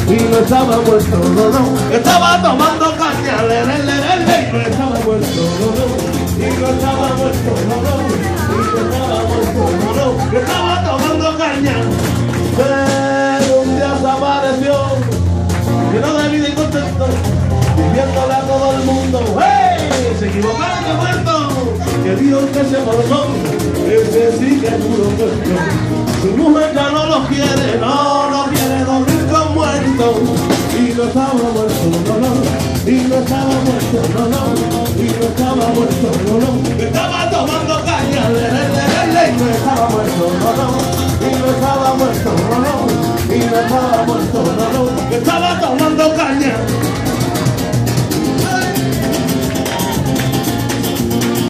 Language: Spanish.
y no estaba muerto, no, no. Estaba tomando caña, le, y no estaba muerto, no, no. Y no estaba muerto, no, no. Y no estaba muerto, no, no. Estaba tomando caña, pero un día se apareció, lleno de vida y contento, viviéndole a todo el mundo. ¡Hey! Se equivocaron de muerto, que Dios que se morzó, ese sí que es puro muerto. Su mujer ya no lo quiere, no quiere dormir con muertos. Y no estaba muerto, no, no. Y no estaba muerto, no, no. Y no estaba muerto, no, no. Estaba tomando caña, y no estaba muerto, no, no. Y no estaba muerto, no, no. Y no estaba muerto, no, no. Estaba tomando caña.